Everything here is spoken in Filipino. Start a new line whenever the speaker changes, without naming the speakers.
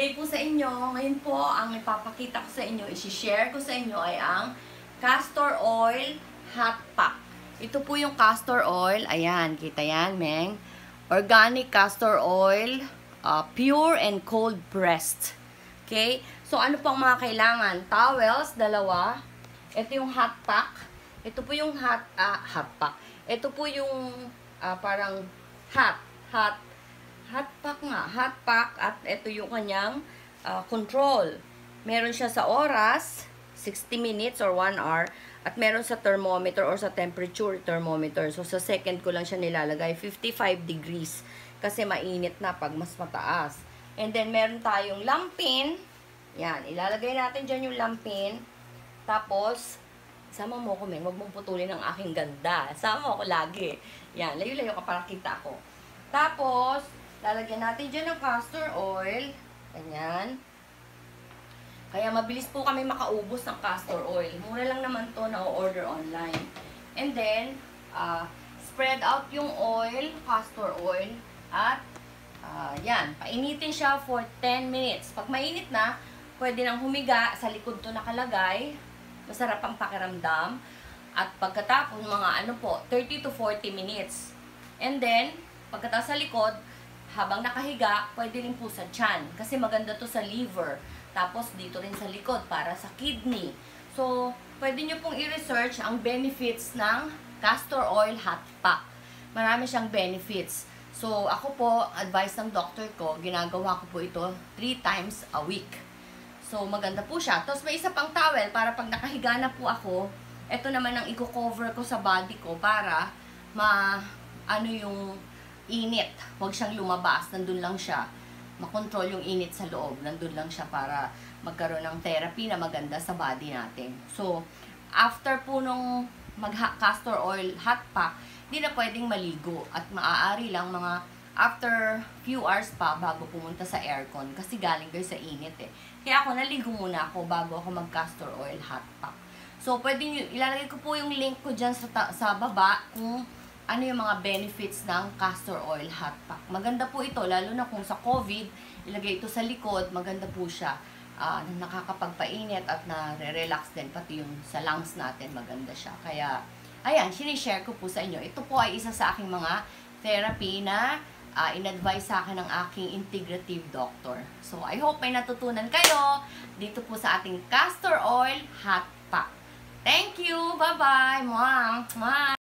day po sa inyo. Ngayon po, ang ipapakita ko sa inyo, isi-share ko sa inyo ay ang castor oil hot pack. Ito po yung castor oil. Ayan, kita yan, Meng. Organic castor oil, pure and cold pressed. Okay? So, ano po ang mga kailangan? Towels, 2. Ito yung hot pack. Ito po yung hot pack. Ito po yung parang hot pack nga. Hot pack at ito yung kanyang control. Meron siya sa oras, 60 minutes or 1 hour. At meron sa thermometer or sa temperature thermometer. So, sa second ko lang siya nilalagay. 55 degrees. Kasi mainit na pag mas mataas. And then, meron tayong lampin. Yan. Ilalagay natin dyan yung lampin. Tapos, sama mo ko, Meng. Huwag mong putulin ang aking ganda. Sama mo ko lagi. Yan. Layo-layo ka para kita ko. Tapos, lalagyan natin dyan ng castor oil. Ganyan. Kaya mabilis po kami makaubos ng castor oil. Mura lang naman to na order online. And then, spread out yung oil, castor oil. At, yan. Painitin siya for 10 minutes. Pag mainit na, pwede nang humiga. Sa likod to nakalagay. Masarap ang pakiramdam. At pagkatapos, mga 30 to 40 minutes. And then, pagkatapos sa likod, habang nakahiga, pwede rin po sa tiyan. Kasi maganda to sa liver. Tapos, dito rin sa likod para sa kidney. So, pwede nyo pong i-research ang benefits ng castor oil hot pack. Marami siyang benefits. So, ako po, advice ng doctor ko, ginagawa ko po ito 3 times a week. So, maganda po siya. Tapos, may isa pang towel para pag nakahiga na po ako, ito naman ang i-cover ko sa body ko para yung init. Huwag siyang lumabas. Nandun lang siya. Makontrol yung init sa loob. Nandun lang siya para magkaroon ng therapy na maganda sa body natin. So, after po nung castor oil hot pack, hindi na pwedeng maligo. At maaari lang mga after few hours pa bago pumunta sa aircon. Kasi galing kayo sa init eh. Kaya ako naligo muna ako bago ako mag-castor oil hot pack. So, pwede nyo, ilalagay ko po yung link ko dyan sa baba kung ano yung mga benefits ng castor oil hot pack. Maganda po ito, lalo na kung sa COVID, ilagay ito sa likod, maganda po siya. Nakakapagpainit at na-relax din, pati yung sa lungs natin, maganda siya. Kaya, ayan, sinishare ko po sa inyo. Ito po ay isa sa aking mga therapy na in-advise sa akin ng aking integrative doctor. So, I hope may natutunan kayo dito po sa ating castor oil hot pack. Thank you! Bye-bye! Mwah! Mwah!